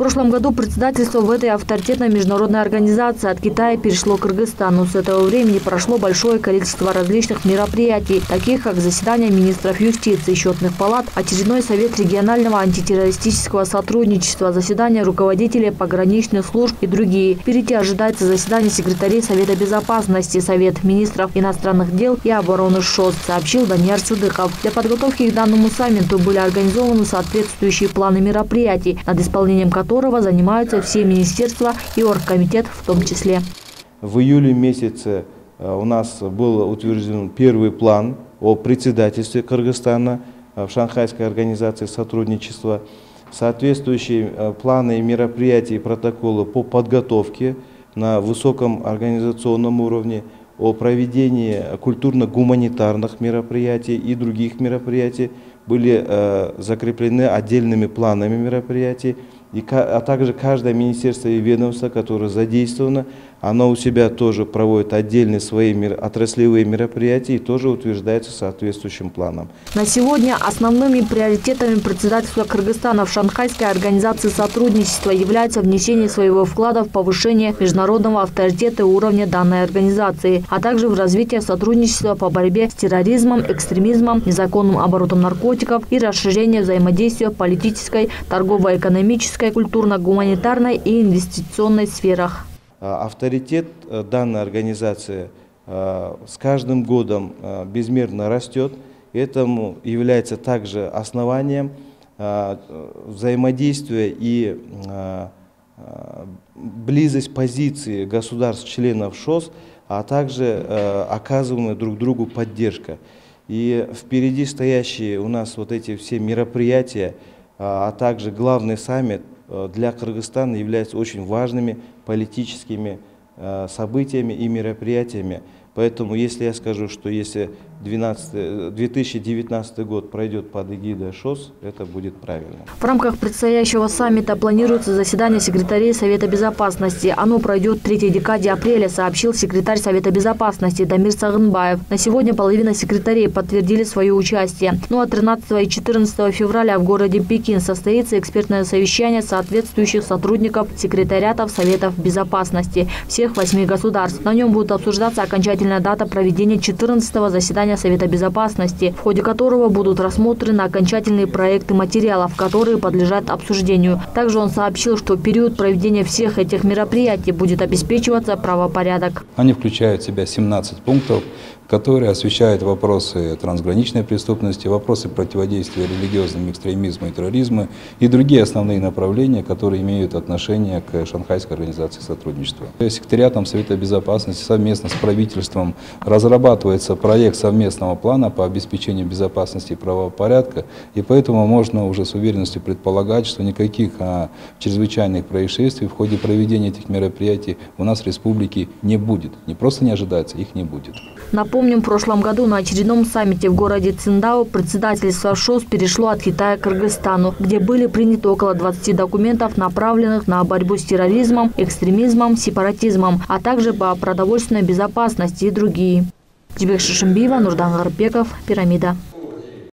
прошлом году председательство в этой авторитетной международной организации от Китая перешло к Кыргызстану. С этого времени прошло большое количество различных мероприятий, таких как заседание министров юстиции, счетных палат, очередной совет регионального антитеррористического сотрудничества, заседание руководителей пограничных служб и другие. Впереди ожидается заседание секретарей Совета безопасности, Совет министров иностранных дел и обороны ШОС, сообщил Данияр Сыдыков. Для подготовки к данному саммиту были организованы соответствующие планы мероприятий, над исполнением которого занимаются все министерства и оргкомитет в том числе. В июле месяце у нас был утвержден первый план о председательстве Кыргызстана в Шанхайской организации сотрудничества. Соответствующие планы и мероприятия и протоколы по подготовке на высоком организационном уровне, о проведении культурно-гуманитарных мероприятий и других мероприятий были закреплены отдельными планами мероприятий. А также каждое министерство и ведомство, которое задействовано, оно у себя тоже проводит отдельные свои отраслевые мероприятия и тоже утверждается соответствующим планом. На сегодня основными приоритетами председательства Кыргызстана в Шанхайской организации сотрудничества является внесение своего вклада в повышение международного авторитета и уровня данной организации, а также в развитие сотрудничества по борьбе с терроризмом, экстремизмом, незаконным оборотом наркотиков и расширение взаимодействия в политической, торгово-экономической, культурно-гуманитарной и инвестиционной сферах. Авторитет данной организации с каждым годом безмерно растет. Этому является также основанием взаимодействия и близость позиции государств-членов ШОС, а также оказываемая друг другу поддержка. И впереди стоящие у нас вот эти все мероприятия, а также главный саммит для Кыргызстана являются очень важными политическими событиями и мероприятиями. Поэтому, если я скажу, что если 2019 год пройдет под эгидой ШОС, это будет правильно. В рамках предстоящего саммита планируется заседание секретарей Совета безопасности. Оно пройдет в 3-й декаде апреля, сообщил секретарь Совета безопасности Дамир Сагынбаев. На сегодня половина секретарей подтвердили свое участие. Ну а 13 и 14 февраля в городе Пекин состоится экспертное совещание соответствующих сотрудников секретариатов Советов безопасности всех 8 государств. На нем будут обсуждаться окончательная дата проведения 14-го заседания Совета безопасности, в ходе которого будут рассмотрены окончательные проекты материалов, которые подлежат обсуждению. Также он сообщил, что в период проведения всех этих мероприятий будет обеспечиваться правопорядок. Они включают в себя 17 пунктов, которые освещают вопросы трансграничной преступности, вопросы противодействия религиозному экстремизму и терроризму и другие основные направления, которые имеют отношение к Шанхайской организации сотрудничества. Секретариатом Совета безопасности совместно с правительством разрабатывается проект совместного плана по обеспечению безопасности и правопорядка, и поэтому можно уже с уверенностью предполагать, что никаких чрезвычайных происшествий в ходе проведения этих мероприятий у нас в республике не будет. Не просто не ожидается, их не будет. Напомним, в прошлом году на очередном саммите в городе Циндао председательство ШОС перешло от Китая к Кыргызстану, где были приняты около 20 документов, направленных на борьбу с терроризмом, экстремизмом, сепаратизмом, а также по продовольственной безопасности и другие. Дибек Шишимбиева, Нурдан Гарбеков, Пирамида.